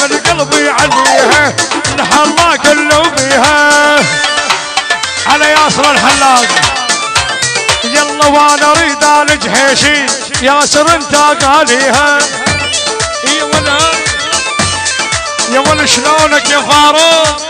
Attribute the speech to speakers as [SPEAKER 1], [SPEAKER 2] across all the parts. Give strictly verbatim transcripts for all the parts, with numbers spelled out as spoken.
[SPEAKER 1] من قلبي عليها نحلا كله بيها على ياسر الحلاق. يلا وانا اريد الجحيشي ياسر انت قاليها. يا ولا يا ولا شلونك يا فاروق؟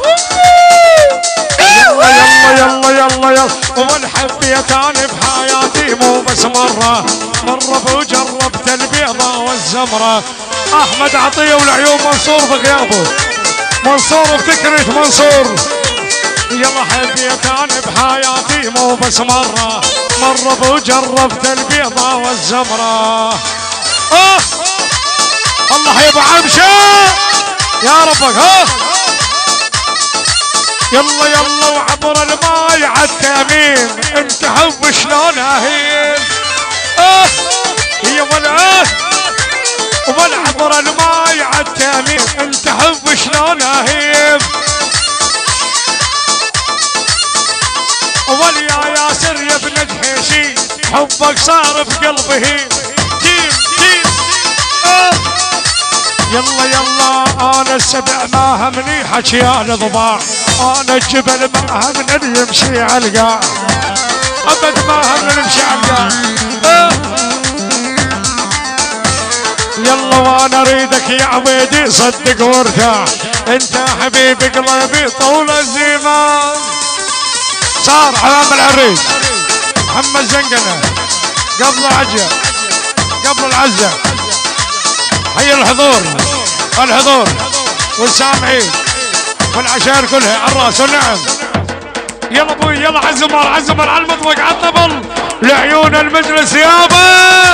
[SPEAKER 1] يلا يلا يلا يلا يلا. ومن حبيت انا بحياتي مو بس مره مره وجربت البيضه والزمره. احمد عطيه والعيون منصور بك يا ابو منصور بفكرة منصور. يلا حبيت انا بحياتي مو بس مره مره وجربت البيضه والزمره. اه الله يا ابو عمشه يا ربك. ها يلا يلا وعبر الماي عالتامين انت حب شلون اهين. اه هي ولا ومن عبر الماي عالتامين انت حب شلون اهين. ومن يا ياسر يا ابن جحيشي حبك صار في قلبي جيم جيم. اه يلا يلا انا السبع ما همني حكي انا ضباع. انا الجبل ما همنا اللي يمشي على القاع ابد ما همنا نمشي على القاع. أه. يلا وانا اريدك يا عبيدي صدق وارتاح انت حبيبي قلبي طول الزمان. صار علام العريس محمد زنقنه قبل العجه قبل العزه. حي الحضور الحضور والسامعين والعشائر كلها على الراس والنعم. يلا ابوي يلا عزمر عزمر على المطبق على الطبل لعيون المجلس يابا.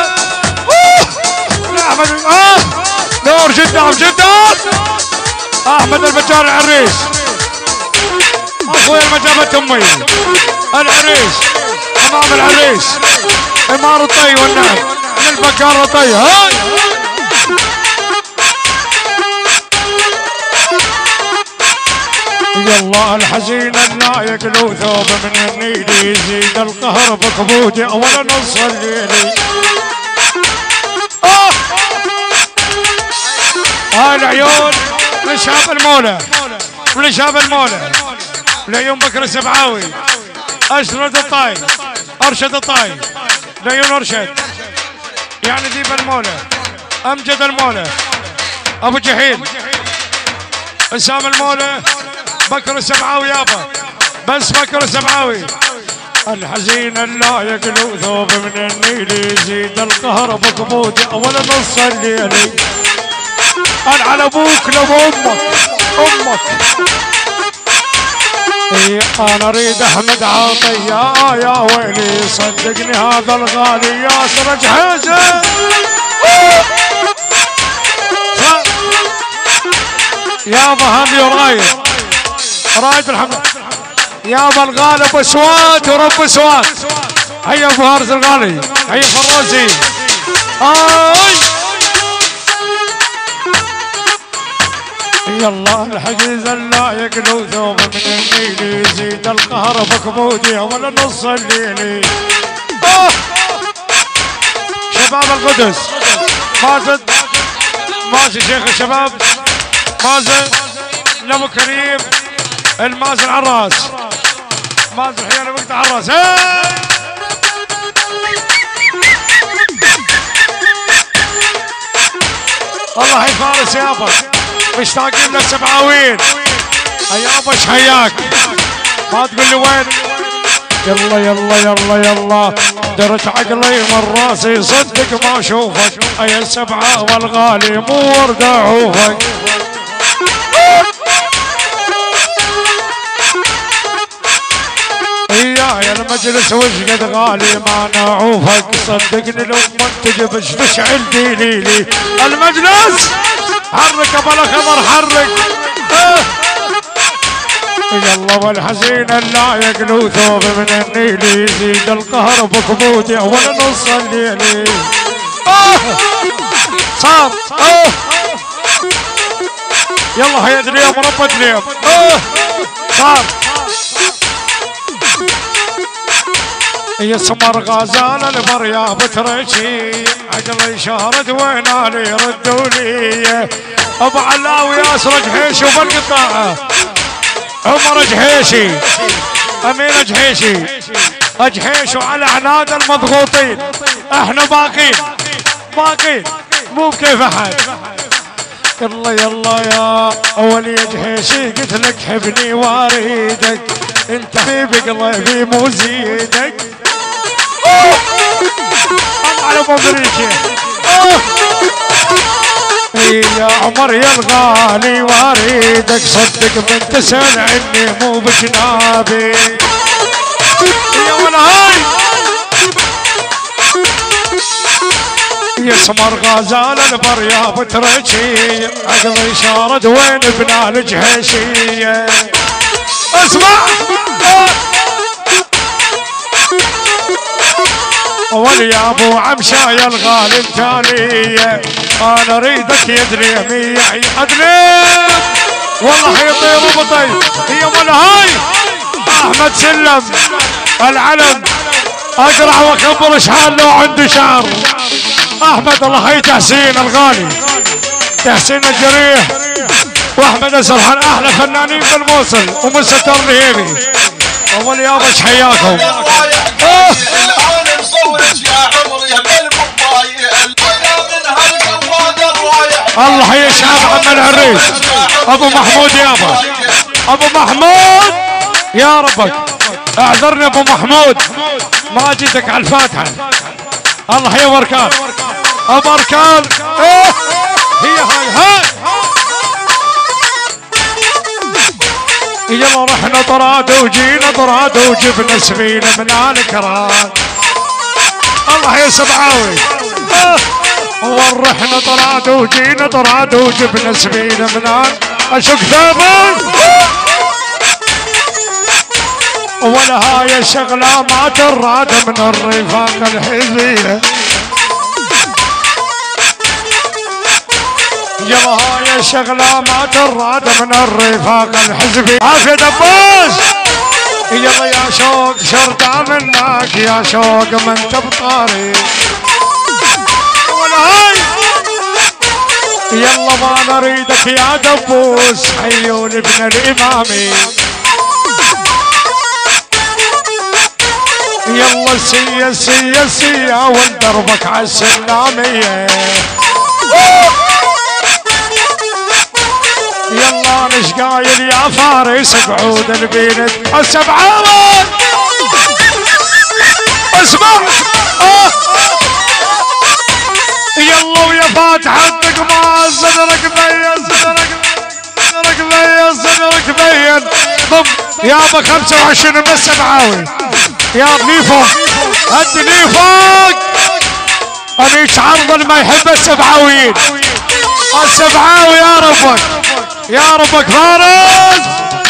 [SPEAKER 1] احمد اه نور جدا جدا. احمد البجار العريس اخوي المجابة امي العريس امام العريس امار الطي والنعم من البكار الطي. هاي يلا الحزين النايق له ثوب من النيل يزيد القهر بكبودي اول نص الليل. اه هاي العيون لشاب المولى ولشاب المولى لعيون بكر السبعاوي اشرد الطاي ارشد الطاي لعيون ارشد يعني ذيب المولى امجد المولى ابو جحيل اسام المولى بكر السبعاوي يابا بس بكر السبعاوي. الحزين اللايق له ثوب من النيل يزيد القهر بكبودي اول نص الليل. قال على ابوك لابو امك امك. اي انا اريد احمد عطيه يا ويلي صدقني هذا الغالي ياسر جحيزه. يابا هذي رايد رايد الحمد يابا الغالي ابو سواد ورب سواد. هيا ابو هارس الغالي هيا فروزي. اي يلا الحجيز اللايق له ثوب من النيل يزيد القهر بكبودي ولا نص الليل. آه. شباب القدس مازن ماشي شيخ الشباب مازن لابو كريم المازن عراس مازن حيانا وقت عراس. الله يفارس يابا مشتاقين لك سبعاوين. يابا ايش حياك ما تقول لي وين. يلا يلا يلا يلا درت عقلي من راسي صدق ما اشوفك اي السبعه والغالي مو ورد اعوفك. يا المجلس وش قد غالي ما نعوفك صدقني لو ما تجيب تشعل دليلي. المجلس حرك ابو الخضر حرك. اه. يلا والحزين اللايق له ثوب من النيل يزيد القهر بكبودي اول نص الليل. اه صار. اه يلا هيا اليوم ربط اليوم. اه صار. يسمر غزال البريا بترشي عقلي شارد وين اللي يردوا لي ابو علاوي ياسر جحيشي وبالقطاعه عمر جحيشي امين جحيشي جحيش وعلى عناد المضغوطين احنا باقين باقين مو بكيف احد يلا يلا يا اول يا جحيشي قلت لك حبني واريدك انت حبيبي قلبي مو زيدك على مبريكي يا عمر يا الغالي واريدك صدق من تسأل عني مو بجنابي يا والهاي يسمر غزال البريا بترشي عقلي شارد وين بنال جحيشية اسمع اول يا ابو عمشايا الغالي التالية انا اريدك يدري مية ادري والله حيطير وبطير هي والهاي احمد سلم العلم اقرع واكبر شحال لو عنده شعر احمد الله هي تحسين الغالي تحسين الجريح واحمد السرحان احلى فنانين بالموصل ومستر الهيبي اول يابا ايش حياكم الله يا شعب عم العريس ابو محمود يابا ابو محمود يا ربك اعذرني ابو محمود ما جيتك على الفاتحه الله يا بركان ابو بركان ايه هي هاي هاي يلا رحنا طراد وجينا طراد وجبنا سمين من الكرام الله يا سبعاوي ورحنا طراد وجينا طراد وجبنا سمين من اشق ثابت ولا هاي الشغله ما تراد من الرفاق الحزبيه يلا هاي الشغله ما تراد من الرفاق الحزبي عافيه دبوس يلا يا شوق شرطه منك يا شوق من تبطاري ولا هاي يلا ما نريدك يا دبوس عيون ابن الامامي يلا السيا السيا السيا وندربك على السلاميه يلا مش قايل يا فارس قعود البينت السبعاوي اسمع آه. يلا ويا فاتح الدقماس صدرك بين صدرك صدرك بين صدرك بين ضم يابا خمسة وعشرين من السبعاوي يا لي فوق هدي لي فوق انيش عرض ما يحب السبعاويين السبعاوي يا ربك يا ربك فارس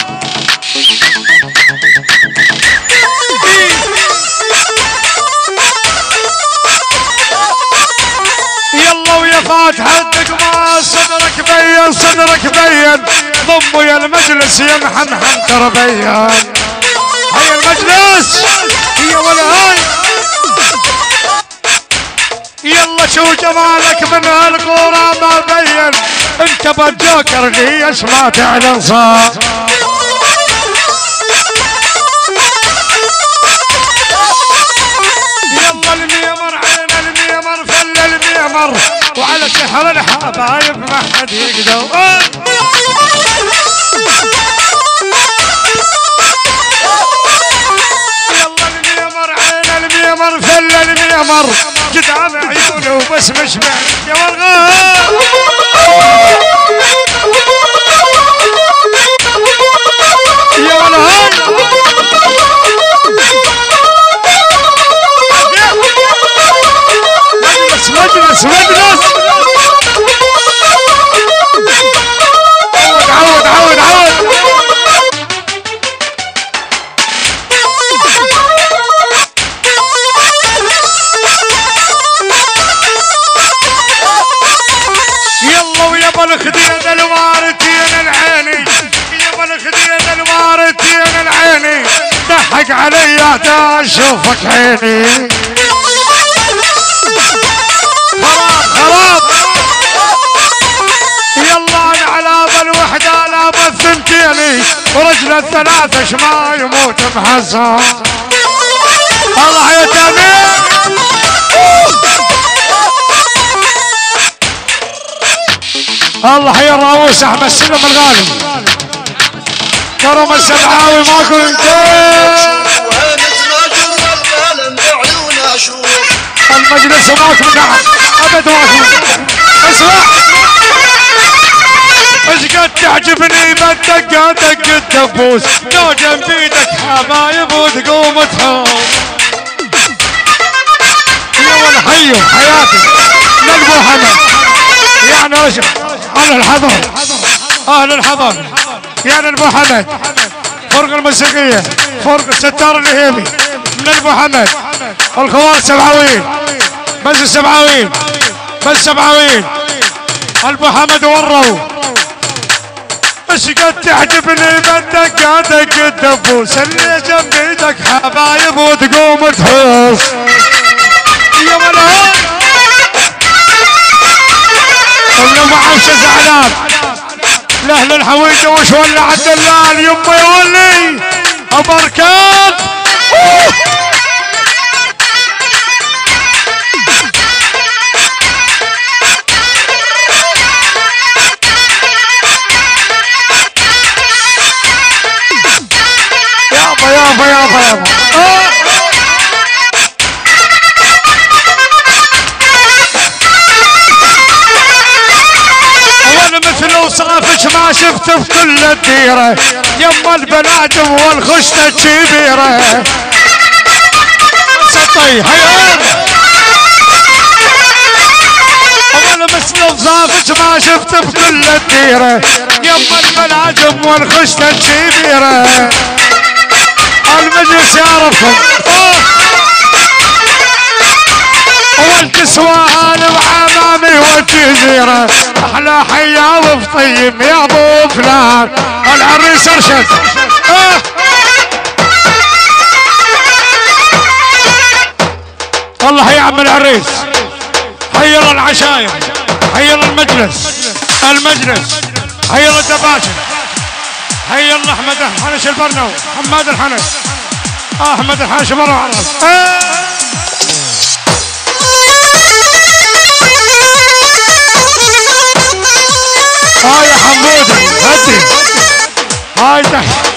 [SPEAKER 1] يلا ويا فاتح الدقماس صدرك بين صدرك بين ضموا يا المجلس يا محمد تربين هيا المجلس هي ولا هاي يلا شو جمالك من هالقرى ما بين انت بالجوكر ليش ما تعلن صار يلا الميمر عين الميمر فل الميمر وعلى سحر الحبايب ما حد يقدر الميمر فل الميمر قدام عيونه وبس مش بعد يا والغاب يا والهاب مجلس مجلس مجلس عود عود عود حقك علي دا اشوفك عيني. خراب خراب يلا على بالوحدة لا بالثنتين ورجل الثلاثة شما يموت محزن. الله يا تامين الله يا الراوس احمد سلم الغالي كرم السبعاوي ماكو انتين المجلس ماكو نعم ابد ماكو. اسمع ايش قد تعجبني بدك دق الدبوس لو جنب ايدك حبايب وتقوم تحوم. يا ولد حيو حياتي نقبو حمد يعني رجل اهل الحضر اهل الحضر يعني ابو حمد فرق الموسيقيه فرق الستار الهيبي من ابو حمد الخوار السبعاويين بس السبعاويين بس السبعاويين ابو حمد وروا. ايش قد تعجبني بدك دق الدبوس اللي جنب ايدك حبايب وتقوم تحوس. يا ولد اللي معوش زعلان لاهل الحويجه وش ولع الدلال يمه يولي ابركان. يابا يابا يابا يابا صافش ما شفت في كل الديره يما البنادم والخشته الكبيره. سطي هيا وانا مثل صافش ما شفت في كل الديره يما البنادم والخشته الكبيره. المجلس يعرفهم والكسوان وعمامي والجزيرة احلى حيا وفطيم يا ابو فلان. العريس ارشد اه والله يا عم العريس حيا العشاير حيا المجلس المجلس حيا الدباشر حيا احمد الحنش البرنو حماد الحنش احمد الحنش مره عرس اه هاي يا حمودي هدي هاي تحت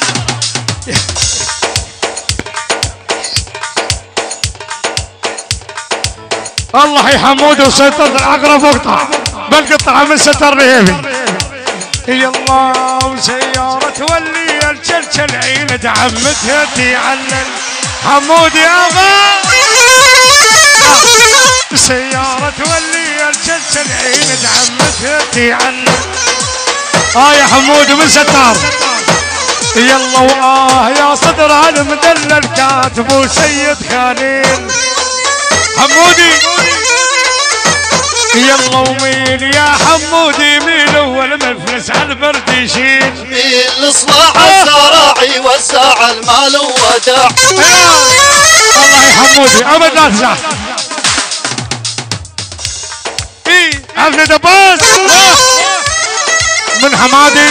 [SPEAKER 1] الله يا حمودي وسيطرة العقرب واقطع بالقطعة من ستر رهيبي. يلا وسيارة تولي الجلجل عين دعمتها تعلل حمودي يا غا سيارة تولي الجلجل عين دعمتها تعلل. اه يا حمودي من ستار يلا واه يا صدر المدلل كاتب وسيد خليل حمودي يلا ومين يا حمودي مين اول مفلس على البرد يشيل
[SPEAKER 2] مين الاصلاح الزراعي وسع المال ودع.
[SPEAKER 1] الله يا حمودي ابد لا تزعل. اي حفله دباس من حمادي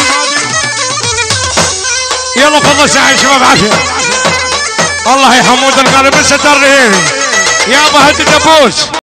[SPEAKER 1] يلا فضل ساعه شباب عافيه. الله يا حمود القلب ستر رهيبي يابا هدي دبوس.